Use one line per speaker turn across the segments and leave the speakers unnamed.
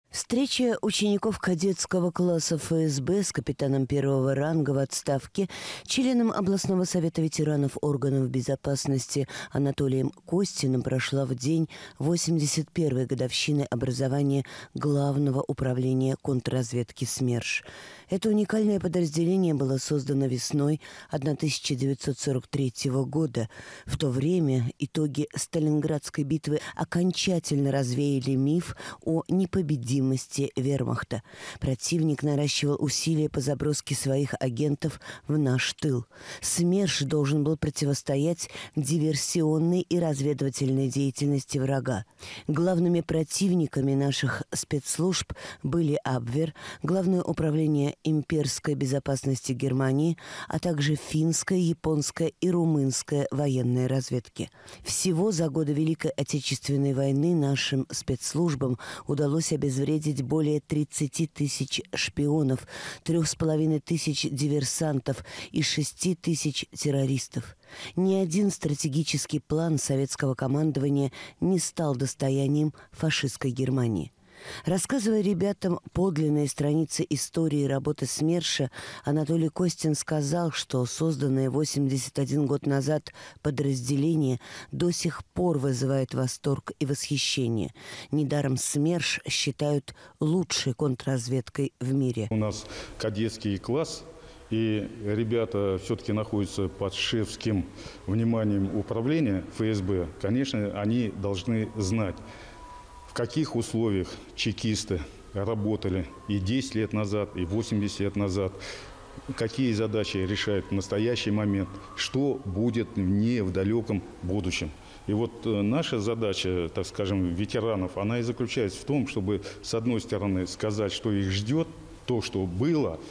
Встреча учеников кадетского класса ФСБ с капитаном первого ранга в отставке, членом областного совета ветеранов органов безопасности Анатолием Костиным прошла в день 81-й годовщины образования Главного управления контрразведки СМЕРШ. Это уникальное подразделение было создано весной 1943 года. В то время итоги Сталинградской битвы окончательно развеяли миф о непобедимости вермахта. Противник наращивал усилия по заброске своих агентов в наш тыл. СМЕРШ должен был противостоять диверсионной и разведывательной деятельности врага. Главными противниками наших спецслужб были Абвер, Главное управление имперской безопасности Германии, а также финская, японская и румынская военные разведки. Всего за годы Великой Отечественной войны нашим спецслужбам удалось обезвредить более 30 тысяч шпионов, 3,5 тысяч диверсантов и 6 тысяч террористов. Ни один стратегический план советского командования не стал достоянием фашистской Германии. Рассказывая ребятам подлинные страницы истории работы СМЕРШа, Анатолий Костин сказал, что созданное 81 год назад подразделение до сих пор вызывает восторг и восхищение. Недаром СМЕРШ считают лучшей контрразведкой в мире.
У нас кадетский класс, и ребята все-таки находятся под шефским вниманием управления ФСБ. Конечно, они должны знать, в каких условиях чекисты работали и 10 лет назад, и 80 лет назад, какие задачи решают в настоящий момент, что будет в далеком будущем. И вот наша задача, так скажем, ветеранов, она и заключается в том, чтобы, с одной стороны, сказать, что их ждет, то, что было,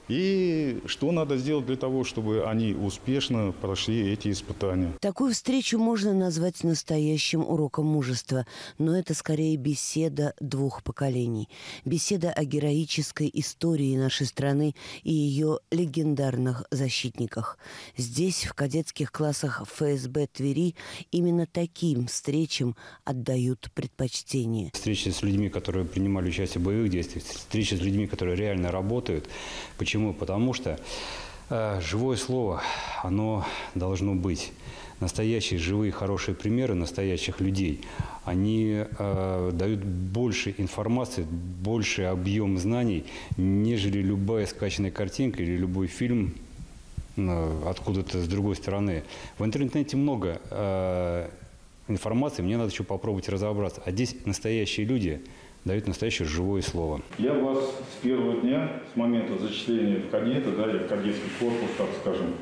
и что надо сделать для того, чтобы они успешно прошли эти испытания.
Такую встречу можно назвать настоящим уроком мужества, но это скорее беседа двух поколений. Беседа о героической истории нашей страны и ее легендарных защитниках. Здесь, в кадетских классах ФСБ Твери, именно таким встречам отдают предпочтение.
Встречи с людьми, которые принимали участие в боевых действиях, встречи с людьми, которые реально работают. Почему? Потому что живое слово, оно должно быть. Настоящие, живые, хорошие примеры настоящих людей, они дают больше информации, больше объем знаний, нежели любая скачанная картинка или любой фильм откуда-то с другой стороны. В интернете много информации, мне надо еще попробовать разобраться. А здесь настоящие люди дают настоящее живое слово.
Я вас с первого дня, с момента зачисления в кадеты, и в кадетский корпус, так скажем,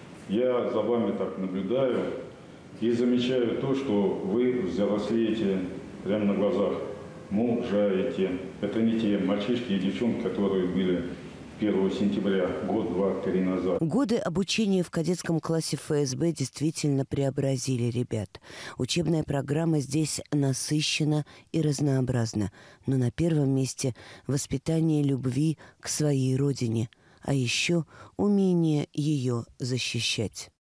я за вами так наблюдаю и замечаю то, что вы взрослеете прямо на глазах, мужаете. Это не те мальчишки и девчонки, которые были 1 сентября, год, 2, 3 назад.
Годы обучения в кадетском классе ФСБ действительно преобразили ребят. Учебная программа здесь насыщена и разнообразна. Но на первом месте воспитание любви к своей родине, а еще умение ее защищать.